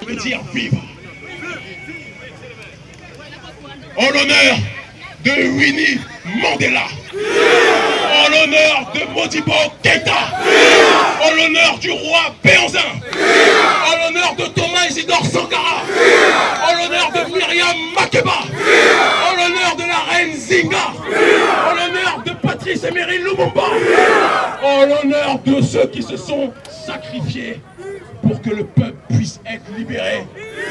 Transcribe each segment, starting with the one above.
de dire vive. En l'honneur de Winnie Mandela, en l'honneur de Modibo Keïta, en l'honneur du roi Béanzin, en l'honneur de Thomas Isidore Sankara, en l'honneur de Myriam Makeba, en l'honneur de la reine Zinga, en l'honneur de Patrice Emery Lumumba, en l'honneur de ceux qui se sont sacrifiés pour que le peuple puisse être libéré.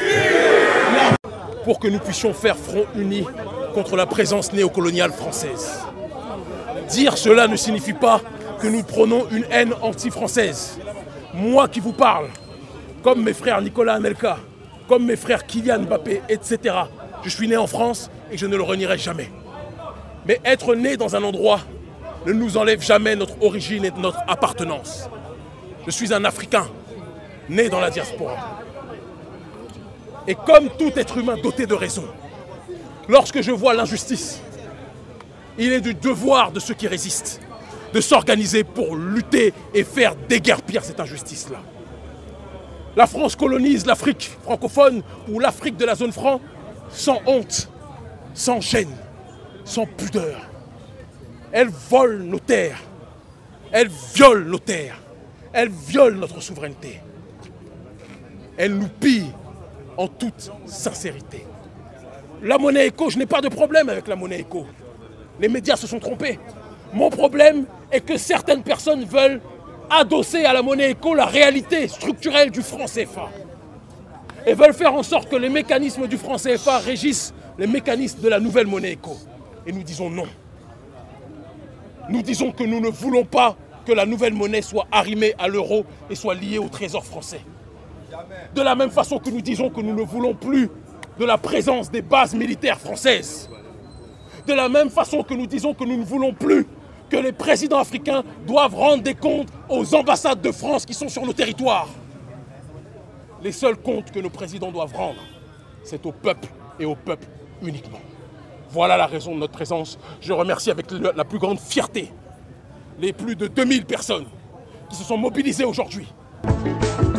Pour que nous puissions faire front uni contre la présence néocoloniale française. Dire cela ne signifie pas que nous prônons une haine anti-française. Moi qui vous parle, comme mes frères Nicolas Anelka, comme mes frères Kylian Mbappé, etc. Je suis né en France et je ne le renierai jamais. Mais être né dans un endroit ne nous enlève jamais notre origine et notre appartenance. Je suis un Africain, né dans la diaspora. Et comme tout être humain doté de raison, lorsque je vois l'injustice, il est du devoir de ceux qui résistent de s'organiser pour lutter et faire déguerpir cette injustice-là. La France colonise l'Afrique francophone ou l'Afrique de la zone franc sans honte, sans gêne, sans pudeur. Elle vole nos terres, elle viole nos terres, elle viole notre souveraineté. Elle nous pille en toute sincérité. La monnaie éco, je n'ai pas de problème avec la monnaie éco. Les médias se sont trompés. Mon problème est que certaines personnes veulent adosser à la monnaie éco la réalité structurelle du franc CFA. Et veulent faire en sorte que les mécanismes du franc CFA régissent les mécanismes de la nouvelle monnaie éco. Et nous disons non. Nous disons que nous ne voulons pas que la nouvelle monnaie soit arrimée à l'euro et soit liée au trésor français. De la même façon que nous disons que nous ne voulons plus de la présence des bases militaires françaises. De la même façon que nous disons que nous ne voulons plus que les présidents africains doivent rendre des comptes aux ambassades de France qui sont sur nos territoires. Les seuls comptes que nos présidents doivent rendre, c'est au peuple et au peuple uniquement. Voilà la raison de notre présence. Je remercie avec la plus grande fierté les plus de 2000 personnes qui se sont mobilisées aujourd'hui.